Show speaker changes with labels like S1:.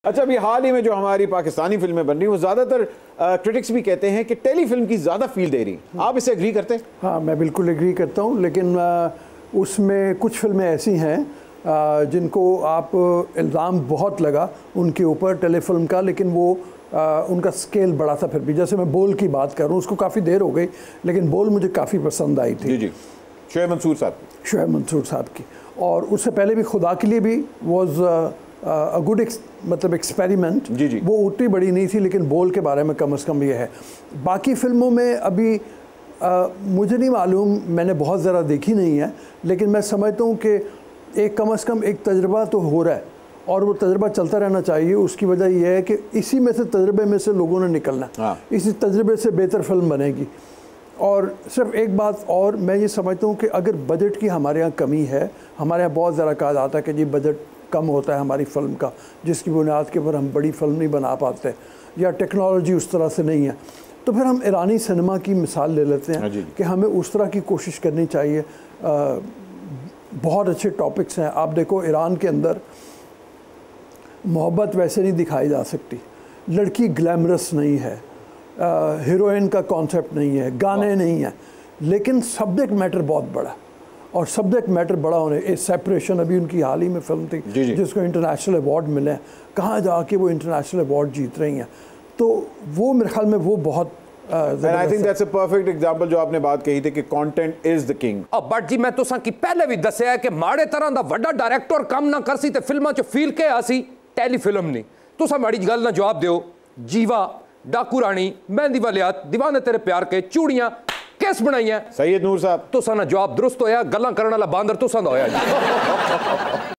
S1: अच्छा, अभी हाल ही में जो हमारी पाकिस्तानी फिल्में बन रही हैं वो ज़्यादातर क्रिटिक्स भी कहते हैं कि टेलीफिल्म की ज़्यादा फील दे रही। आप इसे एग्री करते हैं?
S2: हाँ, मैं बिल्कुल एग्री करता हूँ, लेकिन उसमें कुछ फिल्में ऐसी हैं जिनको आप इल्ज़ाम बहुत लगा उनके ऊपर टेलीफिल्म का, लेकिन वो उनका स्केल बड़ा था फिर भी। जैसे मैं बोल की बात कर रहा हूँ, उसको काफ़ी देर हो गई, लेकिन बोल मुझे काफ़ी पसंद आई थी।
S1: जी जी, शोएब मंसूर साहब की। और उससे पहले भी खुदा के लिए भी वॉज अ गुड मतलब एक्सपेरिमेंट। जी जी,
S2: वो उतनी बड़ी नहीं थी, लेकिन बोल के बारे में कम से कम ये है। बाकी फिल्मों में अभी मुझे नहीं मालूम, मैंने बहुत ज़रा देखी नहीं है, लेकिन मैं समझता हूँ कि एक कम से कम एक तजर्बा तो हो रहा है और वो तजर्बा चलता रहना चाहिए। उसकी वजह यह है कि इसी में से तजर्बे में से लोगों ने निकलना है, इसी तजर्बे से बेहतर फिल्म बनेगी। और सिर्फ एक बात और, मैं ये समझता हूँ कि अगर बजट की हमारे यहाँ कमी है, हमारे यहाँ बहुत ज़रा कहा जाता है कि जी बजट कम होता है हमारी फिल्म का, जिसकी बुनियाद के ऊपर हम बड़ी फिल्म नहीं बना पाते, या टेक्नोलॉजी उस तरह से नहीं है, तो फिर हम ईरानी सिनेमा की मिसाल ले लेते हैं कि हमें उस तरह की कोशिश करनी चाहिए। बहुत अच्छे टॉपिक्स हैं। आप देखो, ईरान के अंदर मोहब्बत वैसे नहीं दिखाई जा सकती, लड़की ग्लैमरस नहीं है, हीरोइन का कॉन्सेप्ट नहीं है, गाने नहीं हैं, लेकिन सब्जेक्ट मैटर बहुत बड़ा। और सब्जेक्ट मैटर बड़ा होने, ए सेपरेशन अभी उनकी हाल ही में फिल्म थी जिसको इंटरनेशनल अवार्ड मिले हैं, कहाँ जाके वो इंटरनेशनल अवार्ड जीत रही हैं। तो वो मेरे ख्याल में वो बहुत
S1: I think that's a perfect example जो आपने बात कही थी कि content is the king.
S3: But जी मैं तुसां की पहले भी दस्या है कि माड़े तरह दा वड्डा डायरेक्टर काम ना करसी ते फिल्मां च फील के आसी टेलीफिल्म नहीं। तुसां माड़ी गल ना जवाब दियो। जीवा, डाकू रानी, मेहंदी वालियात, दीवाने तेरे प्यार के, चूड़ियां किस बनाई है?
S1: सैयद नूर साहब,
S3: तुसां ना जवाब दुरुस्त होया, गल्लां करने वाला बांदर तुसां दा होया जी।